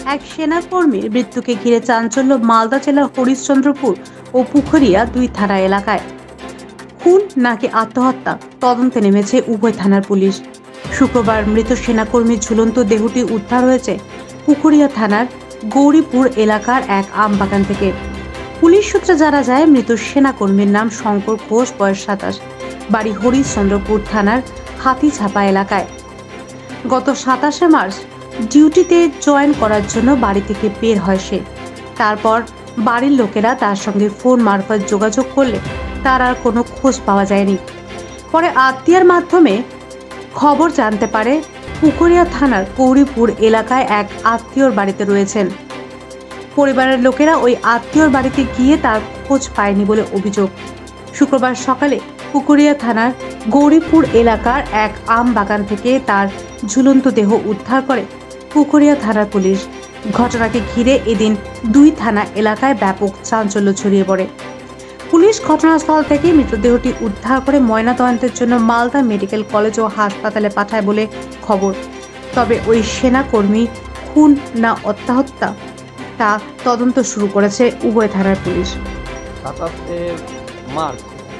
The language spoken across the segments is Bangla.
এক সেনাকর্মীর মৃত্যুকে ঘিরে চাঞ্চল্য মালদা জেলার হরিশ্চন্দ্রপুর ও পুখুরিয়া দুই থানা এলাকায়। খুন নাকি আত্মহত্যা, তদন্তে নেমেছে উভয় থানার পুলিশ। শুক্রবার মৃত সেনাকর্মীর ঝুলন্ত দেহটি উদ্ধার হয়েছে পুখুরিয়া থানার গৌরীপুর এলাকার এক আম বাগান থেকে। পুলিশ সূত্রে জানা যায়, মৃত সেনাকর্মীর নাম শঙ্কর ঘোষ, বয়স 27, বাড়ি হরিশ্চন্দ্রপুর থানার হাতিছাপা এলাকায়। গত 27শে মার্চ ডিউটিতে জয়েন করার জন্য বাড়ি থেকে বের হয় সে। তারপর বাড়ির লোকেরা তার সঙ্গে ফোন মারফত যোগাযোগ করলে তার আর কোনো খোঁজ পাওয়া যায়নি। পরে আত্মীয়ের মাধ্যমে খবর জানতে পারে পুকুরিয়া থানার গৌরীপুর এলাকায় এক আত্মীয়র বাড়িতে রয়েছেন। পরিবারের লোকেরা ওই আত্মীয়র বাড়িতে গিয়ে তার খোঁজ পায়নি বলে অভিযোগ। শুক্রবার সকালে পুকুরিয়া থানার গৌরীপুর এলাকার এক আম বাগান থেকে তার ঝুলন্ত দেহ উদ্ধার করে পুকুরিয়া থানার পুলিশ। ঘটনাকে ঘিরে এদিন দুই থানা এলাকায় ব্যাপক চাঞ্চল্য ছড়িয়ে পড়ে। পুলিশ ঘটনাস্থল থেকে মৃতদেহটি উদ্ধার করে ময়নাতদন্তের জন্য মালদা মেডিকেল কলেজ ও হাসপাতালে পাঠায় বলে খবর। তবে ওই সেনাকর্মী খুন না আত্মহত্যা তা তদন্ত শুরু করেছে উভয় থানার পুলিশ। 27 মার্চ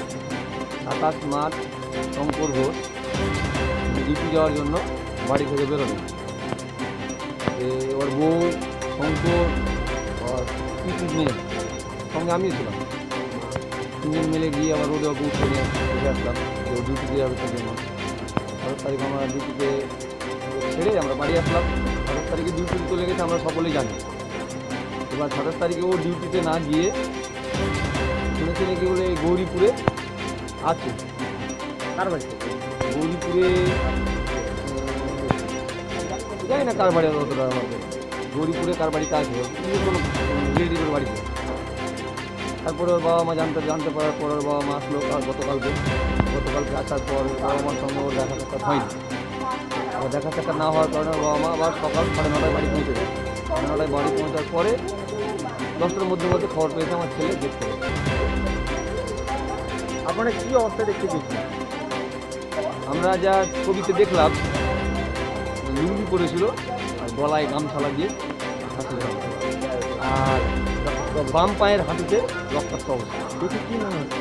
শঙ্কর ঘোষ ডিউটি যাওয়ার জন্য বাড়ি থেকে বেরোলো। ওর বউ শঙ্কর আর পিসির মেয়ে সঙ্গে আমিও ছিলাম। তিনজন মিলে গিয়ে আবার রোডে ওকে উঠে নিয়ে এসে আসলাম যে ডিউটিতে যাবে তার জন্য। 27 তারিখ আমরা ডিউটিতে ছেড়ে আমরা বাড়ি আসলাম। 27 তারিখে ডিউটিতে চলে গেছে, আমরা সকলেই জানি। এবার 27 তারিখে ও ডিউটিতে না গিয়ে শুনেছি নাকি বলে গৌরীপুরে আছে। কার বাড়িতে? গৌরীপুরে জানি না কার বাড়ি, অতটা আমাদের গৌরীপুরে কার বাড়িতে আছে, কোনো রিলেটিভের বাড়িতে। তারপরে ওর বাবা মা জানতে পারার পর ওর বাবা মা আসলো গতকালকে আসার পর বাবা মার সঙ্গে ওর দেখা সাক্ষাৎ হয়নি। আবার দেখা সাক্ষাৎ না হওয়ার কারণে বাবা মা আবার সকাল 9:30 বাড়ি পৌঁছে যায়। 9:30 বাড়ি পৌঁছার পরে 10টার মধ্যে খবর পেয়েছে আমার ছেলে দেখতে। আপনারা কী অবস্থা দেখতে পেয়েছেন? আমরা যা ছবিতে দেখলাম, লুঙ্গি পরেছিল আর গলায় গামছা লাগিয়ে হাঁটছিল, আর বাম পায়ের হাঁটুতে রক্তাক্ত অবস্থা। দেখে কী মনে হচ্ছে?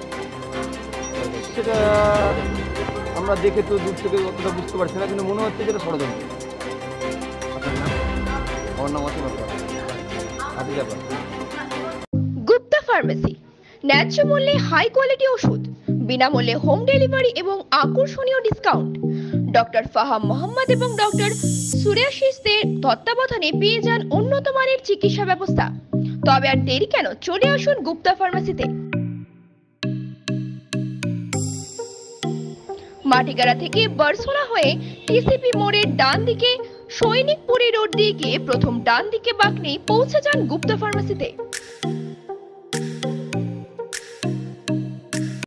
সেটা আমরা দেখে তো দূর থেকে অতটা বুঝতে পারছি না, কিন্তু মনে হচ্ছে যেটা ষড়যন্ত্র। আপনার নাম? আমার নাম আছে হাতিজাপা। গুপ্তা ফার্মেসি, ন্যায্য মূল্যে হাই কোয়ালিটি ওষুধ, বিনামূল্যে হোম ডেলিভারি এবং আকর্ষণীয় ডিসকাউন্ট। ডক্টর ফাহাম মোহাম্মদ এবং ডক্টর সুরেশিসদের তত্ত্বাবধানে পেয়ে যান উন্নত মানের চিকিৎসা ব্যবস্থা। তবে আর দেরি কেন, চলে আসুন গুপ্তা ফার্মেসিতে। মাটিগাড়া থেকে বারসোনা হয়ে টিসিপি মোড়ের ডান দিকে সৈনিকপুরি রোড দিয়ে গিয়ে প্রথম ডান দিকে বাঁক নিয়ে পৌঁছে যান গুপ্তা ফার্মেসিতে।